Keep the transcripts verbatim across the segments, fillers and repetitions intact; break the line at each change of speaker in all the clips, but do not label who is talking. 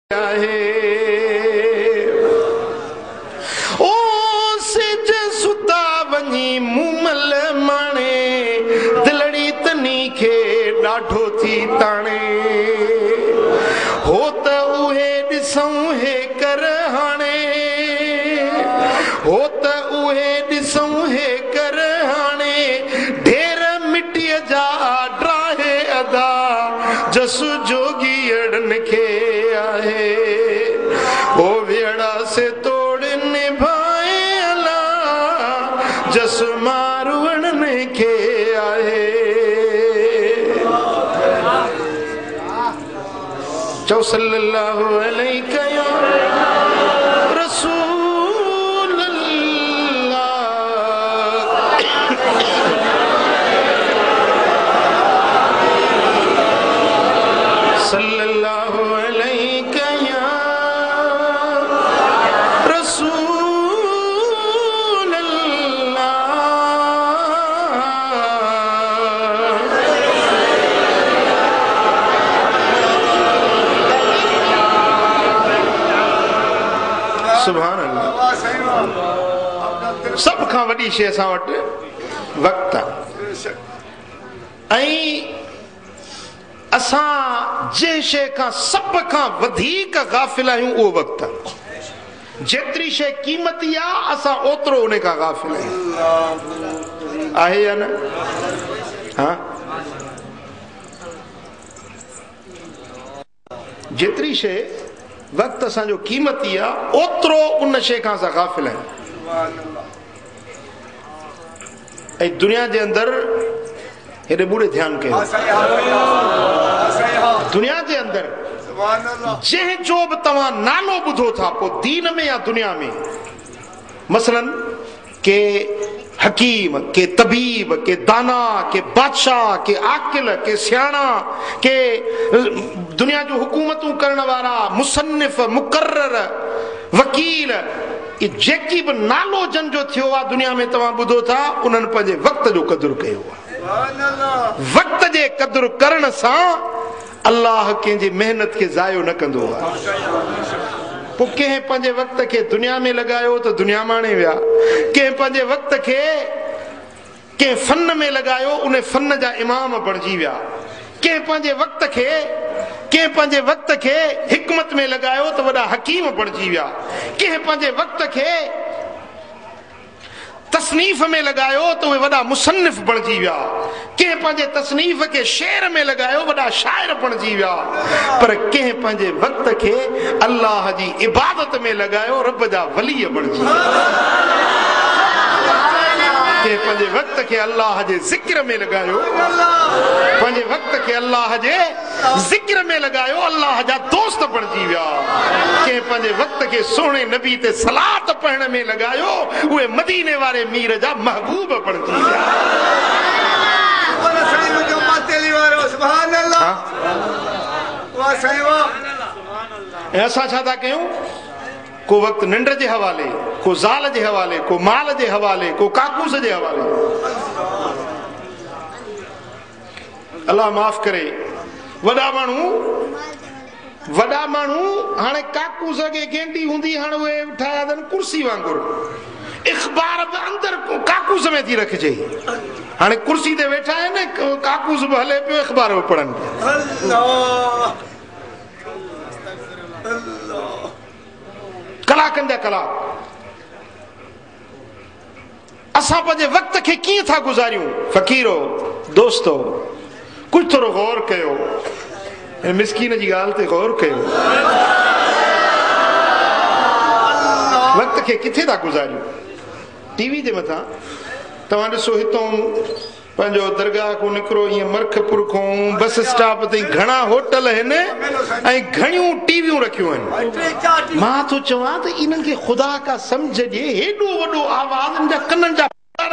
ओ सिज सुता वञी मुमल माणे दिलड़ी तनी खे ॾाढो थी ताणे हो त उहे ॾिसूं हे कर हाणे हो त उहे ॾिसूं हे कर हाणे ढेर मिटीअ जा ड्राहे अदा जस जोगी अड़न खे आहे ओ वेड़ा से तोड़ निभाए अला जस मारवण के आहे चौ सल्लल्लाहु अलैहि या रसूल अल्लाह सल्लल्लाहु अलैहि या रसूल अल्लाह सुभान अल्लाह। सब खां वॾी शइ असां वटि वक़्त आहे ऐं असां जंहिं शइ खां सब खां वधीक गाफ़िल आहियूं उहो वक़्तु आहे। जेतिरी शइ क़ीमती आहे असां ओतिरो उन खां गाफ़िल आहियूं। आहे या न? हा जेतिरी शइ वक़्तु असांजो क़ीमती आहे ओतिरो उन शइ खां असां गाफ़िल आहियूं। ऐं दुनिया जे अंदरि हेॾे ॿूढ़े ध्यानु कयो, दुनिया जे अंदरि जंहिंजो बि तव्हां नालो ॿुधो था पोइ दीन में या दुनिया में, मसलन के हकीम, के तबीब, के दाना, के बादशाह, के आकिल, के सियाणा, के दुनिया जो हुकूमतूं करण वारा, मुसन्निफ, मुकर्रर, वकील, ये जेकी बि नालो जन जो थियो आहे दुनिया में तव्हां ॿुधो था उन्हनि पंहिंजे वक़्त जो क़दुरु कयो आहे। वक़्त जे क़दुरु करण सां अल्लाह कंहिंजी मेहनत खे ज़ायो न कंदो आहे। पोइ कंहिं पंहिंजे वक़्त खे दुनिया में लॻायो त दुनिया माणे विया, कंहिं पंहिंजे वक़्त खे कंहिं फन में लॻायो उन फन जा इमाम बणिजी विया, कंहिं पंहिंजे वक़्त खे कंहिं पंहिंजे वक़्त खे हिकमत में लॻायो त वॾा हकीम बणिजी विया, कंहिं पंहिंजे वक़्त खे तसनीफ़ में लगायो तो वे वॾा मुसन्निफ बणिजी विया, कंहिं पंहिंजे तसनीफ़ के शेर में लगायो वॾा शाइर बणिजी विया, पर कंहिं पंहिंजे वक़्त खे अल्लाह जी इबादत में लगायो रब जा वली बणिजी विया, कंहिं पंहिंजे वक़्त खे अल्लाह जे ज़िक्र में लगायो, पंहिंजे वक़्त खे अल्लाह जे ज़िक्र में लगायो अल्लाह जा दोस्त बणिजी विया, कंहिं पंहिंजे वक़्त खे सोने नबी ते सलात पढ़ण में लगायो उहे मदीने वारे मीर जा महबूब बणिजी विया। ऐं असां छा था कयूं? को वक़्तु निंड जे हवाले, को ज़ाल जे हवाले, को माल जे हवाले, को काकूस जे हवाले। अल्लाह माफ़ करे, वॾा माण्हू वॾा माण्हू हाणे काकूस खे गेंडी हूंदी हाणे उहे ठाहिया अथनि कुर्सी वांगुरु, इख़बार बि अंदरि काकूस में थी रखिजे, हाणे कुर्सी ते वेठा आहिनि काकूस बि हले पियो इख़बार बि पढ़नि पिया। कलाकनि जा कलाक असां पंहिंजे वक़्त खे कीअं था गुज़ारियूं? फ़क़ीरो दोस्तो कुझु थोरो गौर कयो, मिसकीन जी ॻाल्हि ते गौर कयो, वक़्त खे किथे था गुज़ारियूं? टीवी जे मथां तव्हां ॾिसो हितां पंहिंजो दरगाह को निकिरो ईअं मरखपुर खां बस स्टॉप ताईं घणा होटल आहिनि ऐं घणियूं टीवियूं रखियूं आहिनि। मां थो चवां त इन्हनि खे ख़ुदा का सम्झ ॾिए, हेॾो वॾो आवाज़ जा कननि जा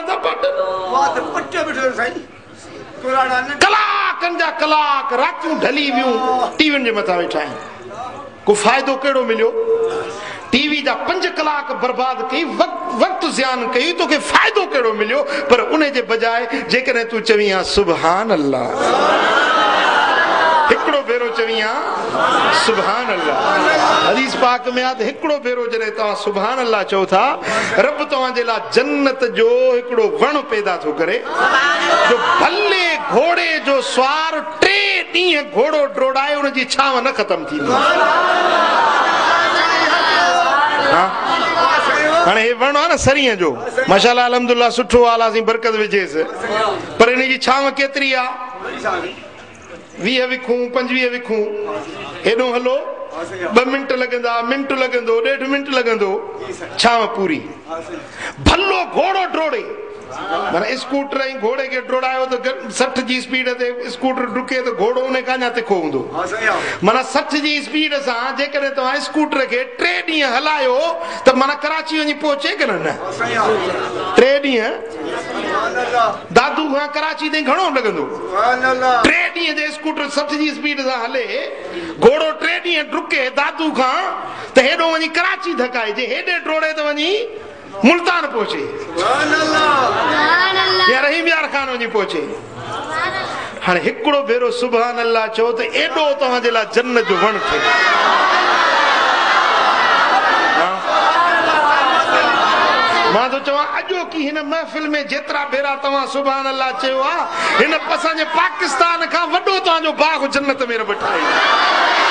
कलाकनि जा कलाक रातियूं ढली वियूं टीवियुनि जे मथां वेठा आहिनि, को फ़ाइदो कहिड़ो मिलियो? टीवी जा पंज कलाक बर्बाद कई, वक़्तु ज़ियान कई, तोखे फ़ाइदो कहिड़ो मिलियो? पर उन जे बजाए जेकॾहिं तूं चवीं हा सुभान अल्लाह, हिकिड़ो भेरो चवीं हा सुभान अल्लाह, हदीस पाक में आ हिकड़ो भेरो जॾहिं तव्हां सुभान अल्लाह चओ था, रब तव्हांजे लाइ जन्नत जो हिकड़ो वण पैदा थो करे जो भले घोड़े जो स्वार टे ॾींहं घोड़ो ड्रोड़ाए उनजी छांव न ख़तम थींदी। हाणे हे वण आहे न सरीअ जो, माशाअल्लाह अल्हम्दुलिल्लाह सुठो आला साईं बरकत विझेसि, पर इन जी छांव केतिरी आहे? वीह विखूं पंजवीह विखूं, हेॾो हलो ॿ मिंट लॻंदा, मिंट लॻंदो, ॾेढ मिंट लॻंदो, छांव पूरी। भलो घोड़ो ड्रोड़े, माना स्कूटर ऐं घोड़े खे ड्रोड़ायो त सठ जी स्पीड ते स्कूटर डुके त घोड़ो उन खां अञा तिखो हूंदो। माना सठ जी स्पीड सां जेकॾहिं तव्हां स्कूटर खे टे ॾींहं हलायो त माना कराची वञी पहुचे कि न? टे ॾींहं दादू खां कराची ताईं घणो लॻंदो? टे ॾींहं जे स्कूटर सठ जी स्पीड सां हले, घोड़ो टे ॾींहं डुके दादू खां त हेॾो वञी कराची धकाइजे, हेॾे ड्रोड़े त वञी मुल्तान पहुचे या रहीम यार खान वञी पहुचे। हाणे हिकिड़ो भेरो सुभान अल्लाह चओ त एॾो तव्हांजे लाइ जन्नत जो वण थिए। मां तो चवां अॼो की हिन महफ़िल में जेतिरा भेरा तव्हां सुभान अल्लाह चयो आहे, हिन असांजे पाकिस्तान खां वॾो तव्हांजो बाग़ जन्नत में रब ठाहे।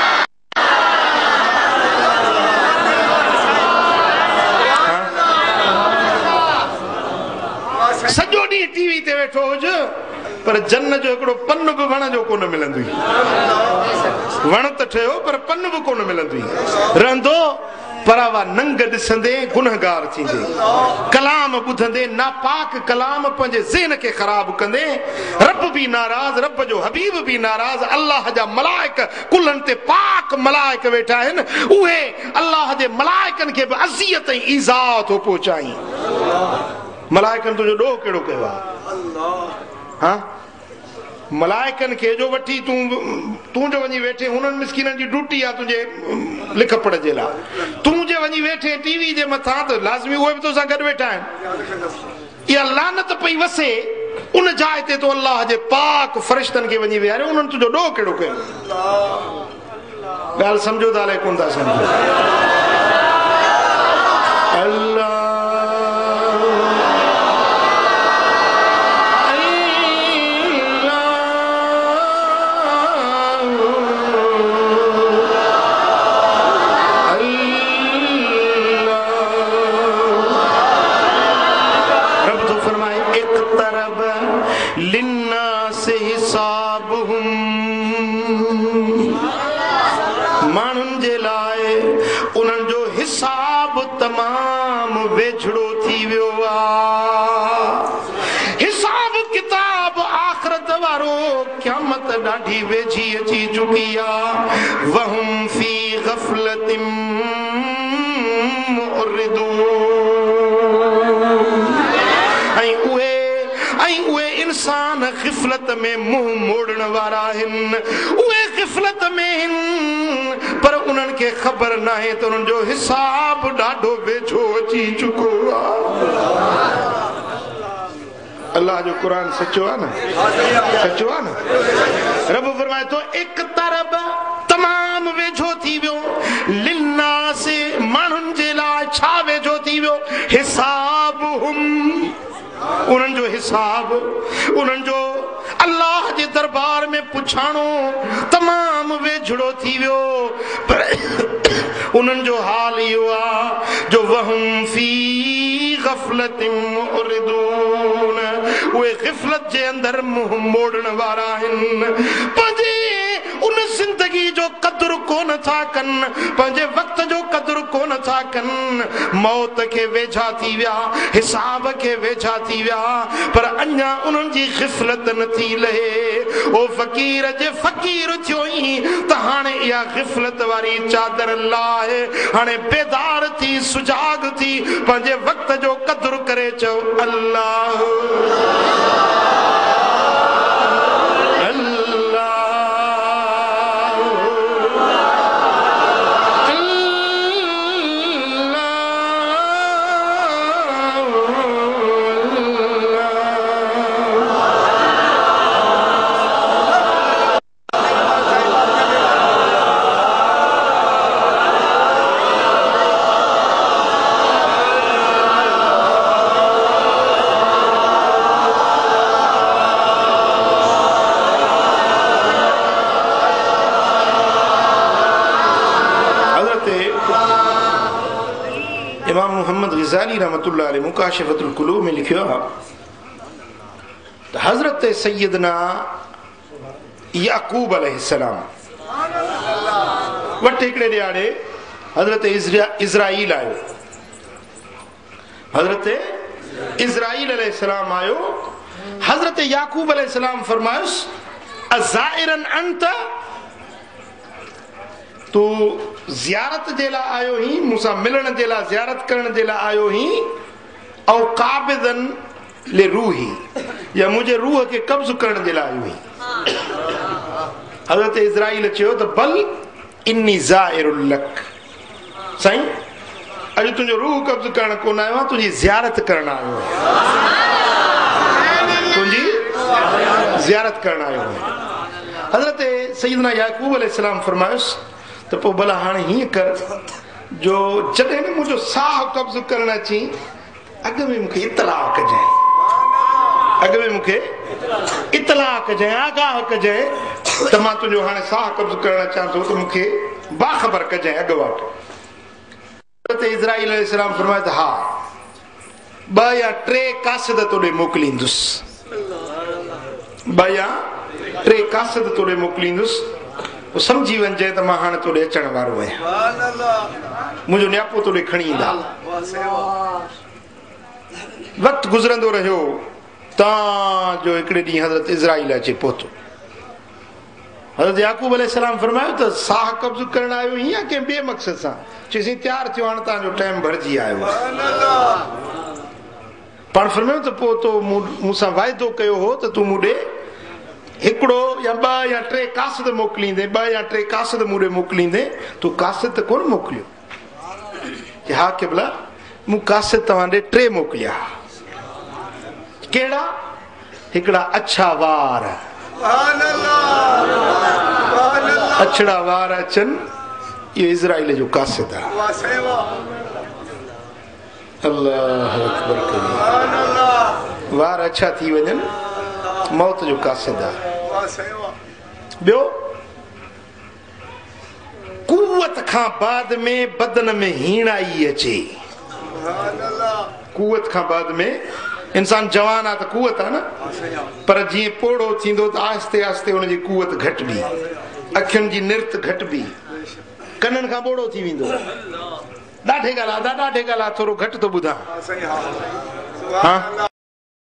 सॼो ॾींहुं टीवी ते वेठो हुजे पर जन्न जो हिकिड़ो पन बि वण जो कोन मिलंदो। वण त ठहियो पर पन बि कोन मिलंदो रहंदो। परावा नंग ॾिसंदे गुनहगार थींदे, कलाम ॿुधंदे नापाक कलाम पंहिंजे ज़हन खे ख़राब कंदे, रब बि नाराज़, रब जो हबीब बि नाराज़, अल्लाह जा मलाइक कुलनि ते पाक मलाइक वेठा आहिनि, उहे अल्लाह जे मलाइकनि खे बि अज़ियत ऐं ईज़ा थो पहुचाई। मलाइकनि तुंहिंजो ॾोह कहिड़ो कयो आहे? हा मलाइकनि खे जो वठी तूं तूं जो वञी वेठे, हुननि मिसकीननि जी ड्यूटी आहे तुंहिंजे लिख पढ़ जे लाइ, तूं जे वञी वेठे टीवी जे मथां त लाज़मी उहे बि तोसां गॾु वेठा आहिनि। इहा लानत पई वसे उन जाइ ते तो अल्लाह जे पाक फ़रिश्तनि खे वञी विहारे, उन्हनि तुंहिंजो ॾोह कहिड़ो कयो? ॻाल्हि सम्झो था अलाए कोन था सम्झो? अल्लाह माण्हुनि जे लाइ उन्हनि जो हिसाब तमाम वेझड़ो थी वियो आहे। हिसाब किताब आख़िरत वारो क़यामत ॾाढी वेझी अची चुकी आहे। वहुम फी गफ़लतिन मुअरिदून, ऐं उहे ऐं उहे इंसान ग़िफ़लत में मुंहुं मोड़ण वारा आहिनि, उहे ग़िफ़लत में आहिनि पर उन्हनि खे ख़बर नाहे त उन्हनि जो हिसाब ॾाढो वेझो अची चुको आहे। अल्लाह जो क़ुरान सचो आहे न, सचो आहे न। रब फरमाए थो इक़्तरब तमाम वेझो थी वियो, लिन्नास माण्हुनि जे लाइ छा वेझो थी वियो? हिसाबुहुम, उन्हनि जो हिसाब, उन्हनि जो अल्लाह जे दरबार में पुछाणो तमाम वेझड़ो थी वियो। पर उन्हनि जो हाल इहो आहे जो वहुम फी गफ़लतिन मुअरिदून, उहे ग़िफ़लत जे अंदर मुंहुं मोड़ण वारा आहिनि, पंहिंजे उन ज़िंदगी जो क़दुर कोन था कनि, पंहिंजे वक़्त जो क़दुर कोन था कनि। मौत खे वेझा थी विया, हिसाब खे वेझा थी विया, पर अञा उन्हनि जी ग़िफ़लत नथी लहे। ओ फ़क़ीर जे फ़क़ीर थियो ई त हाणे इहा ग़िफ़लत वारी चादर लाहे, हाणे बेदार थी सुजाग थी पंहिंजे वक़्त जो क़दुर करे चओ अल्लाह मुहम्मद ग़ज़ाली रहमतुल्लाह अलैह मुकाशिफ़तुल क़ुलूब में लिखियो त हज़रत सैयदना याक़ूब अलैहिस्सलाम वट हिकिड़े ॾियारे हज़रत इज़राइल आयो। हज़रत इज़राइल अलैहिस्सलाम आयो। हज़रत याक़ूब अलैहिस्सलाम फरमायुस अज़ाइरन अंत, तू ज़ियारत जे लाइ आयो ही, मूंसां मिलण जे लाइ, ज़ियारत करण जे लाइ आयो ही, औ क़ाबिदन ले रूही, या मुंहिंजे रूह खे कब्ज़ करण जे लाइ आयो ही। हज़रत इज़राइल चयो त बल इन्नी ज़ाइरुल लक, साईं अॼु तुंहिंजो रूह कब्ज़ करण कोन आयो आहे, तुंहिंजी ज़ियारत करण आयो आहियां, तुंहिंजी ज़ियारत करण आयो आहियां। हज़रत सैयदना याक़ूब अलैहिस्सलाम फरमायुसि त पोइ भला हाणे हीअं कर जो जॾहिं न मुंहिंजो साह कब्ज़ करण अची अॻ में मूंखे इतलाह कजांइ, अॻ में मूंखे इतलाह कजांइ, आगाह कजांइ त मां तुंहिंजो हाणे साह कब्ज़ करण अचां थो, त मूंखे बाख़बर कजांइ अॻु वाटि। हज़रत इज़राइल अलैहिस्सलाम फरमायो त हा, ॿ या टे कासिद तोॾे मोकिलींदुसि, ॿ या टे कासिद तोॾे मोकिलींदुसि, पोइ सम्झी वञिजे त मां हाणे तोॾे अचण वारो आहियां, मुंहिंजो नियापो तोॾे खणी ईंदा। वक़्तु गुज़रंदो रहियो, तव्हांजो हिकिड़े ॾींहुं हज़रत इज़राइल अचे पहुतो। हज़रत याक़ूब अलैहिस्सलाम फरमायो त साह कब्ज़ करण आयो हीअं या कंहिं ॿिए मक़सद सां? चईसीं तयारु थियो, हाणे तव्हांजो टाइम भरिजी आयो। पाण फरमायो त पोइ तो मूंसां वाइदो कयो हो त तूं मूं ॾे हिकिड़ो या ॿ या टे कासिद मोकिलींदे, ॿ या टे कासिद मूं ॾे मोकिलींदे, तूं कासिद त कोन मोकिलियो? हा क़िबला, मूं कासिद तव्हां ॾे टे मोकिलिया। कहिड़ा? हिकिड़ा अछा वार, अछड़ा वार अचनि, इहो इज़राइल जो कासिद आहे। अल्लाह अकबर कबीर। वार अछा थी वञनि, मौत जो कासिद आहे। ॿियो, कुवत खां बाद में बदन में हीणाई अचे। कुवत खां बाद में, इंसान जवान आहे त कुवत आहे न, पर जीअं पोड़ो थींदो त आहिस्ते आहिस्ते हुनजी कुवत घटिबी, अखियुनि जी निर्त घटिबी, कननि खां ॿोड़ो थी वेंदो। ॾाढे ॻाल्हि आहे, ॾाढे ॻाल्हि आहे, थोरो घटि थो ॿुधां। हा